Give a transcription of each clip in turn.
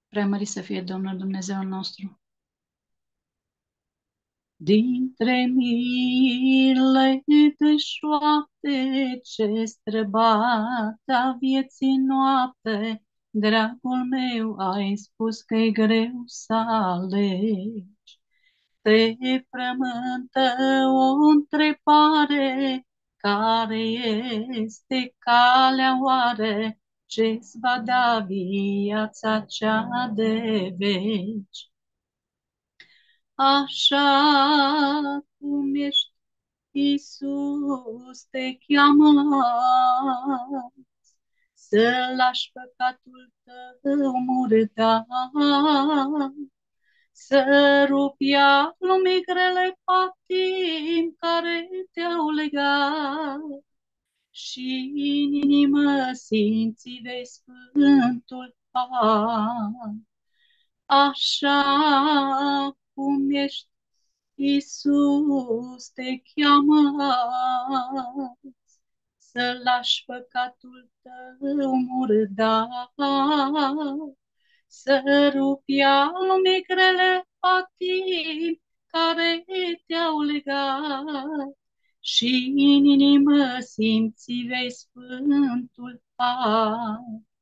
Preamărit să fie Domnul Dumnezeul nostru. Dintre miile deșoapte ce străbată vieții noapte, dragul meu, ai spus că-i greu să alegi. Te frământă o întrebare, care este calea oare ce-ți va da viața cea de veci? Așa cum ești, Iisus, te cheamă să lași păcatul tău murdar, să rupi lumii grele patim care te-au legat și în inimă simți vei Sfântul Har. Așa cum ești, Iisus, te cheamă să lași păcatul tău murdar, să rupi lumii grele patim care te-au legat și în inimă simți vei Sfântul Har.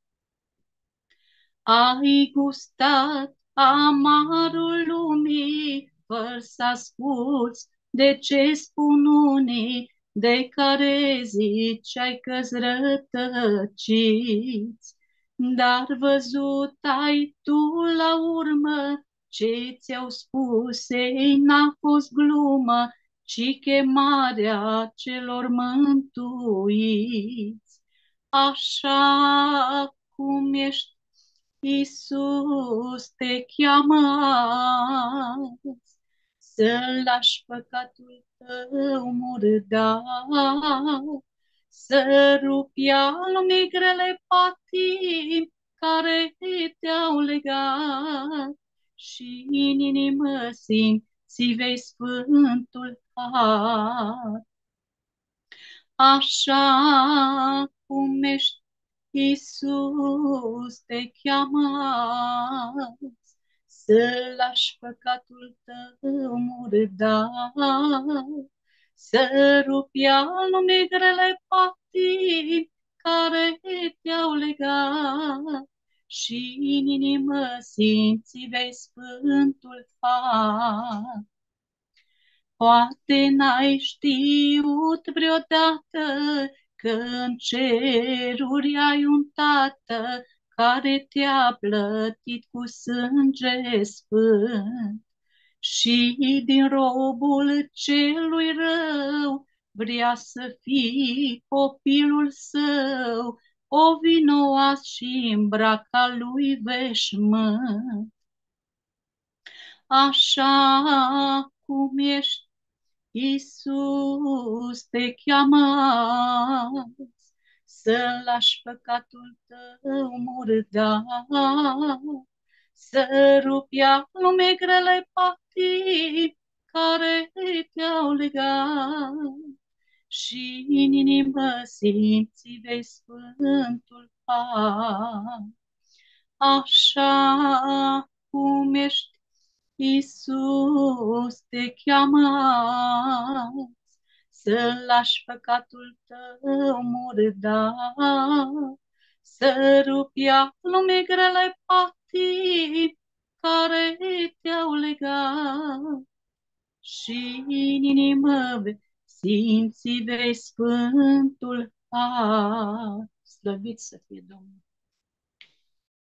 Ai gustat amarul lumii, fără să asculți de ce spun unii, de care ziceai că-s rătăciți. Dar văzut ai tu la urmă ce ți-au spus, ei n-a fost glumă, ci chemarea celor mântuiți. Așa cum ești, Iisus, te cheamă să lași păcatul tău murdar, să rupi lumii grele patim care te-au legat și în inimă simți vei Sfântul Har. Așa cum ești, Iisus, te cheamă să lași păcatul tău murdar, să rupi lumii grele patim care te-au legat și în inimă simți vei Sfântul Har. Poate n-ai știut vreodată că în ceruri ai un tată care te-a plătit cu sânge sfânt și din robul celui rău vrea să fii copilul său, o vinoas și îmbraca lui veșmânt. Așa cum ești, Iisus, te cheamă să lași păcatul tău murdar, să rupi lumii grele patim care te-au legat și în inimă simți vei Sfântul Har. Așa cum ești, Iisus, te cheamă să lași păcatul tău murdar, să rupi lumii grele patim care te-au legat și în inimă simți vei Sfântul Har. Slăvit să fie Domnul!